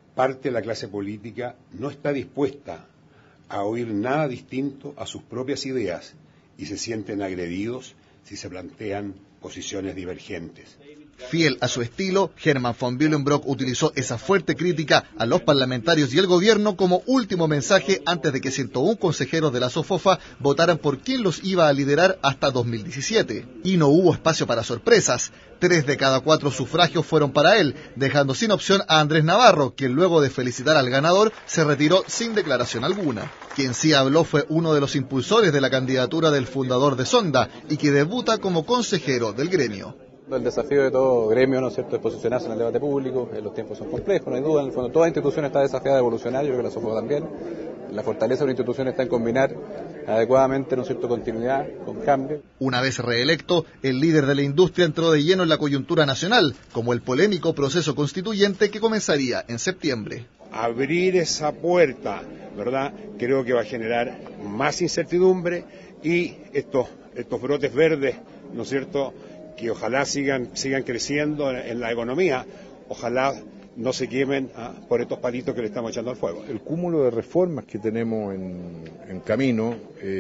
parte de la clase política no está dispuesta a oír nada distinto a sus propias ideas y se sienten agredidos si se plantean posiciones divergentes. Fiel a su estilo, Herman von Willenbrock utilizó esa fuerte crítica a los parlamentarios y el gobierno como último mensaje antes de que 101 consejeros de la SOFOFA votaran por quién los iba a liderar hasta 2017. Y no hubo espacio para sorpresas. 3 de cada 4 sufragios fueron para él, dejando sin opción a Andrés Navarro, quien luego de felicitar al ganador se retiró sin declaración alguna. Quien sí habló fue uno de los impulsores de la candidatura del fundador de Sonda y que debuta como consejero del gremio. El desafío de todo gremio, ¿no es cierto?, es posicionarse en el debate público. Los tiempos son complejos, no hay duda. En el fondo, toda institución está desafiada a evolucionar. Yo creo que la SOFOFA también. La fortaleza de una institución está en combinar adecuadamente, ¿no es cierto?, continuidad con cambio. Una vez reelecto, el líder de la industria entró de lleno en la coyuntura nacional, como el polémico proceso constituyente que comenzaría en septiembre. Abrir esa puerta, ¿verdad?, creo que va a generar más incertidumbre y estos brotes verdes, ¿no es cierto?, que ojalá sigan creciendo en la economía, ojalá no se quemen por estos palitos que le estamos echando al fuego. El cúmulo de reformas que tenemos en camino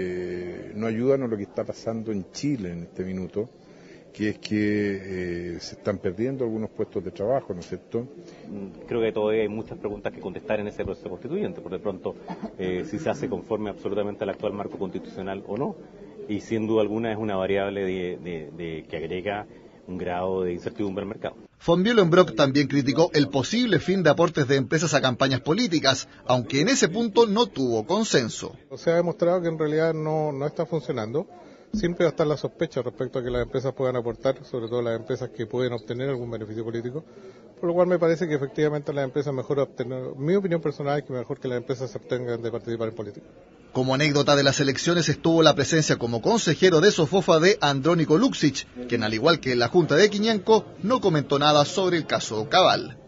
no ayudan a lo que está pasando en Chile en este minuto, que es que se están perdiendo algunos puestos de trabajo, ¿no es cierto? Creo que todavía hay muchas preguntas que contestar en ese proceso constituyente, por de pronto si se hace conforme absolutamente al actual marco constitucional o no. Y sin duda alguna es una variable que agrega un grado de incertidumbre al mercado. Von Willenbrock también criticó el posible fin de aportes de empresas a campañas políticas, aunque en ese punto no tuvo consenso. Se ha demostrado que en realidad no está funcionando. Siempre va a estar la sospecha respecto a que las empresas puedan aportar, sobre todo las empresas que pueden obtener algún beneficio político, por lo cual me parece que efectivamente las empresas mejor obtener, mi opinión personal es que mejor que las empresas se abstengan de participar en política. Como anécdota de las elecciones estuvo la presencia como consejero de SOFOFA de Andrónico Luksic, quien al igual que en la Junta de Quiñenco no comentó nada sobre el caso Cabal.